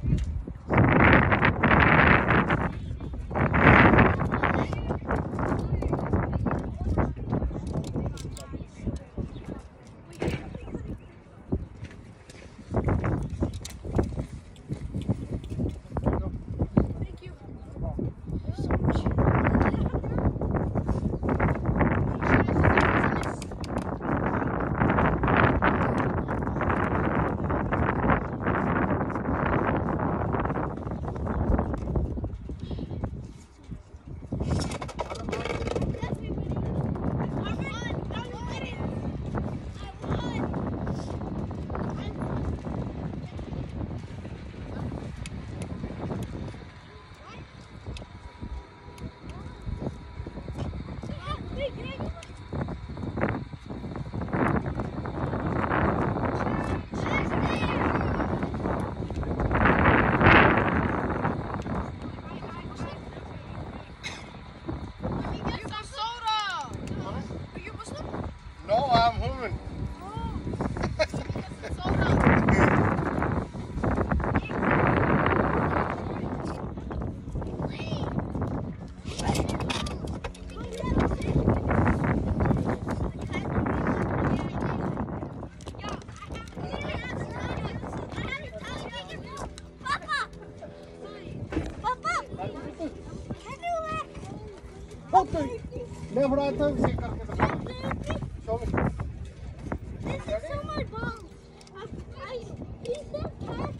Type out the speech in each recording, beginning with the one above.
मैं उड़ा था उसे करके तो शो में This is so much bomb. I he's so fast.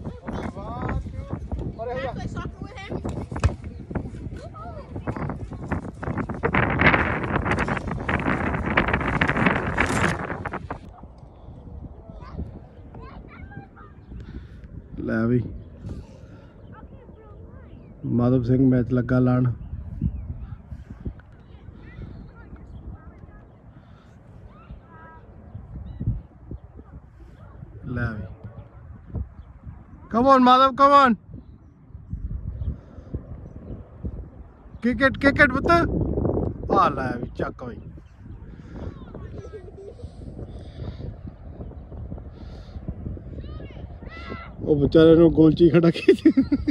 अरे Can I play soccer with him? ਲੈ ਵੀ ਮਾਧਵ ਸਿੰਘ ਮੈਚ ਲੱਗਾ ਲਾਣ ਲੈ ਵੀ come on Madhav come on kick it ਪੁੱਤ ਆ ਲੈ ਵੀ ਚੱਕ ਬਈ ਉਹ ਵਿਚਾਰੇ ਨੂੰ ਗੋਲਚੀ ਖੜਾ ਕੀਤਾ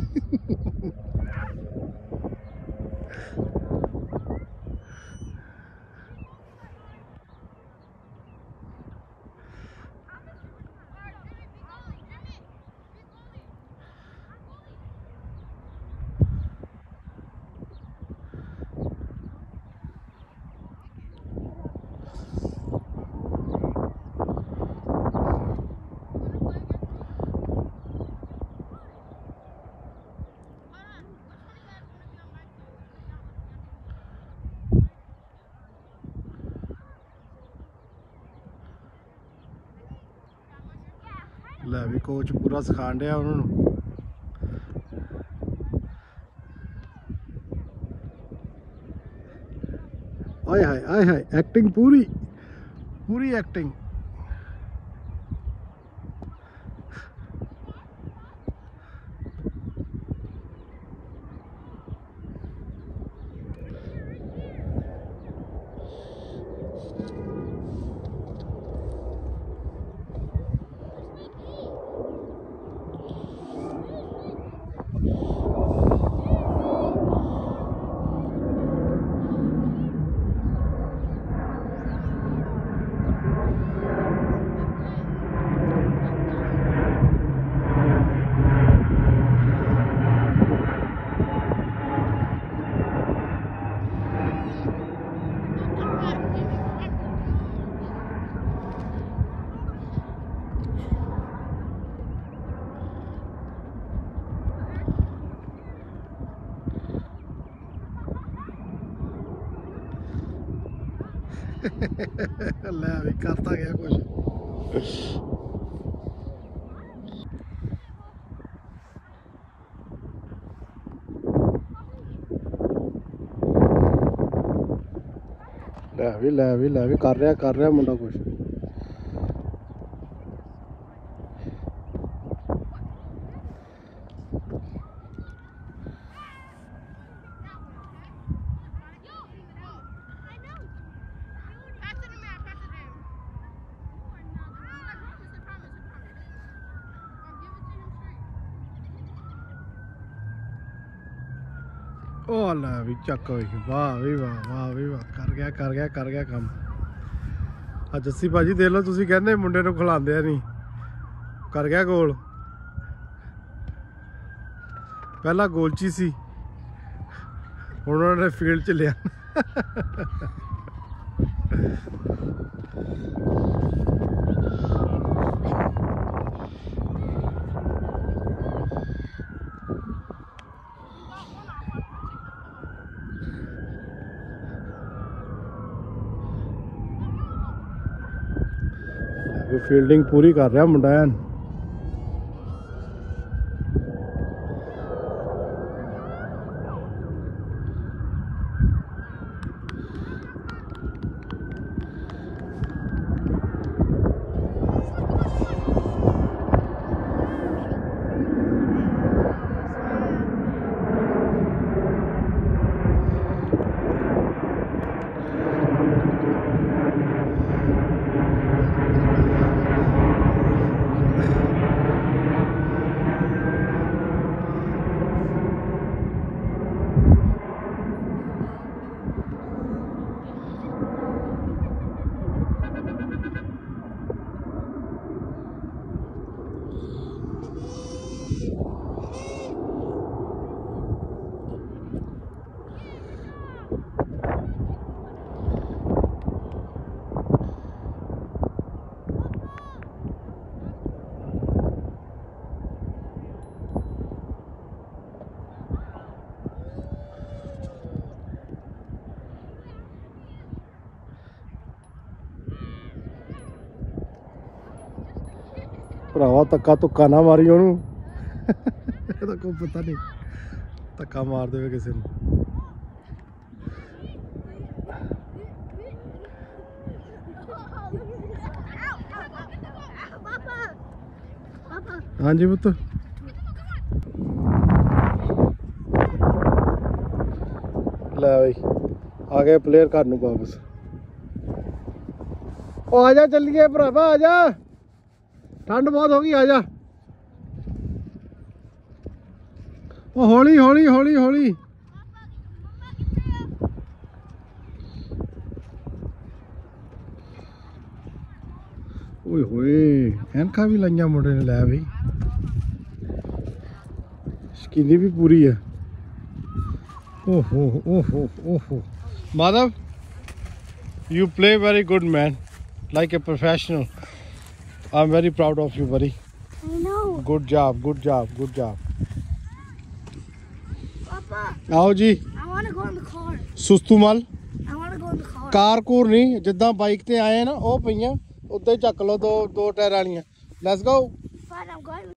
ਲੈ ਵੀ ਕੋਚ ਪੂਰਾ ਸਿਖਾਣ ਡਿਆ ਉਹਨਾਂ ਨੂੰ ਆਏ ਹਾਏ ਐਕਟਿੰਗ ਪੂਰੀ ਐਕਟਿੰਗ ਲੈ ਵੀ ਕਰਤਾ ਗਿਆ ਕੁਛ ਲੈ ਵੀ ਕਰ ਰਿਹਾ ਮੁੰਡਾ ਕੁਛ ओ ला भी चक वाह भी वाह वाह भी वाह कर गया काम। जस्सी भाजी देख लो, तुसी कहंदे मुंडे नूं खिलांदे नहीं, कर गया गोल। पहला गोल ची सी, उन्होंने फील्ड च लिया। फील्डिंग पूरी कर रहा मुंडा है। भरावा धक्का धुक्का ना मारी ओनू। कोई पता नहीं, धक्का मार दे किसी ने। हाँ जी पुत्त, ले भाई आ गए प्लेयर घर नूं वापस। ओ आजा चलिए भरावा, आजा, ठंड बहुत होगी, आजा। ओ हौली हौली हौली हौली। ओए होए ऐनका भी लाइया मुंडे ने, लै भाई शकीनी भी पूरी है। ओहो ओहो ओहो Madhav, you play very good man, like a professional. I'm very proud of you buddy. I know. Good job, good job, good job. Papa, आओ जी। I want to go in the car. सुस्तू मल I want to go in the car. Car कूर नहीं, जिद्दां bike ते आए ना ओ पईयां उद्दां ही चक लो, दो टायर वालियां। Let's go. Fine, I'm going.